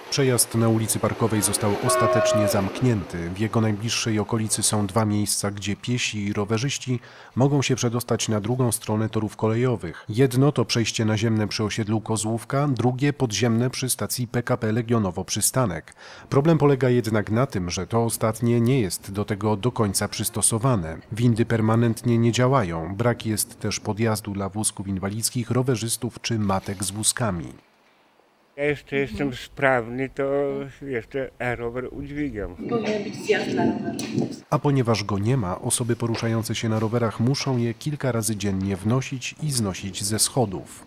Przejazd na ulicy Parkowej został ostatecznie zamknięty. W jego najbliższej okolicy są dwa miejsca, gdzie piesi i rowerzyści mogą się przedostać na drugą stronę torów kolejowych. Jedno to przejście naziemne przy osiedlu Kozłówka, drugie podziemne przy stacji PKP Legionowo-Przystanek. Problem polega jednak na tym, że to ostatnie nie jest do tego do końca przystosowane. Windy permanentnie nie działają, brak jest też podjazdu dla wózków inwalidzkich, rowerzystów czy matek z wózkami. Ja jeszcze jestem sprawny, to jeszcze rower udźwigam. Powinien być zjazd dla rowerów. A ponieważ go nie ma, osoby poruszające się na rowerach muszą je kilka razy dziennie wnosić i znosić ze schodów.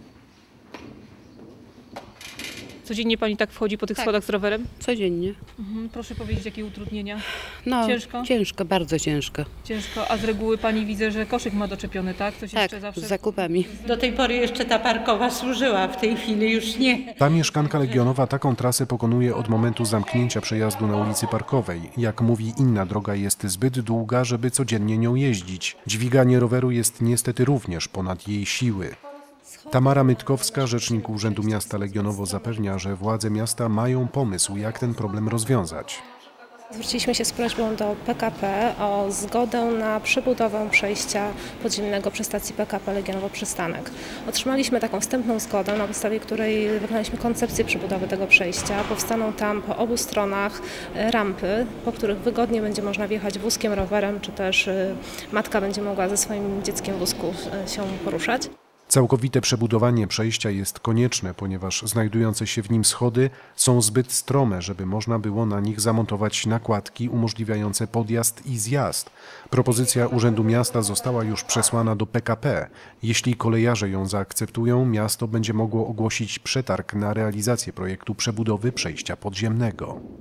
Codziennie pani tak wchodzi po tych schodach z rowerem? Codziennie. Proszę powiedzieć, jakie utrudnienia? No, Ciężko? Ciężko, bardzo ciężko. Ciężko, a z reguły pani widzę, że koszyk ma doczepiony, tak? Coś Tak, jeszcze zawsze... z zakupami. Do tej pory jeszcze ta parkowa służyła, w tej chwili już nie. Ta mieszkanka Legionowa taką trasę pokonuje od momentu zamknięcia przejazdu na ulicy Parkowej. Jak mówi, inna droga jest zbyt długa, żeby codziennie nią jeździć. Dźwiganie roweru jest niestety również ponad jej siły. Tamara Mytkowska, rzecznik Urzędu Miasta Legionowo, zapewnia, że władze miasta mają pomysł, jak ten problem rozwiązać. Zwróciliśmy się z prośbą do PKP o zgodę na przebudowę przejścia podziemnego przy stacji PKP Legionowo-Przystanek. Otrzymaliśmy taką wstępną zgodę, na podstawie której wykonaliśmy koncepcję przebudowy tego przejścia. Powstaną tam po obu stronach rampy, po których wygodnie będzie można wjechać wózkiem, rowerem, czy też matka będzie mogła ze swoim dzieckiem w wózku się poruszać. Całkowite przebudowanie przejścia jest konieczne, ponieważ znajdujące się w nim schody są zbyt strome, żeby można było na nich zamontować nakładki umożliwiające podjazd i zjazd. Propozycja Urzędu Miasta została już przesłana do PKP. Jeśli kolejarze ją zaakceptują, miasto będzie mogło ogłosić przetarg na realizację projektu przebudowy przejścia podziemnego.